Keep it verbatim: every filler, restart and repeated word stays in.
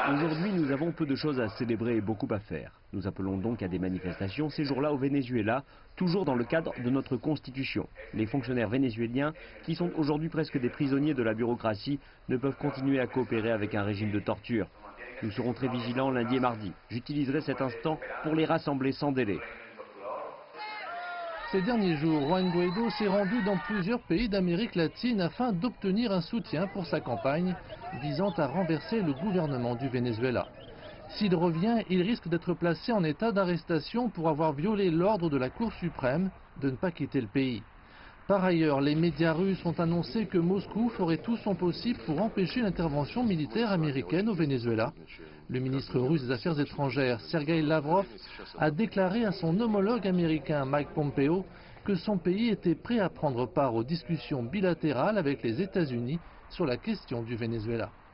Aujourd'hui, nous avons peu de choses à célébrer et beaucoup à faire. Nous appelons donc à des manifestations ces jours-là au Venezuela, toujours dans le cadre de notre constitution. Les fonctionnaires vénézuéliens, qui sont aujourd'hui presque des prisonniers de la bureaucratie, ne peuvent continuer à coopérer avec un régime de torture. Nous serons très vigilants lundi et mardi. J'utiliserai cet instant pour les rassembler sans délai. Ces derniers jours, Juan Guaidó s'est rendu dans plusieurs pays d'Amérique latine afin d'obtenir un soutien pour sa campagne visant à renverser le gouvernement du Venezuela. S'il revient, il risque d'être placé en état d'arrestation pour avoir violé l'ordre de la Cour suprême de ne pas quitter le pays. Par ailleurs, les médias russes ont annoncé que Moscou ferait tout son possible pour empêcher l'intervention militaire américaine au Venezuela. Le ministre russe des Affaires étrangères, Sergei Lavrov, a déclaré à son homologue américain Mike Pompeo que son pays était prêt à prendre part aux discussions bilatérales avec les États-Unis sur la question du Venezuela.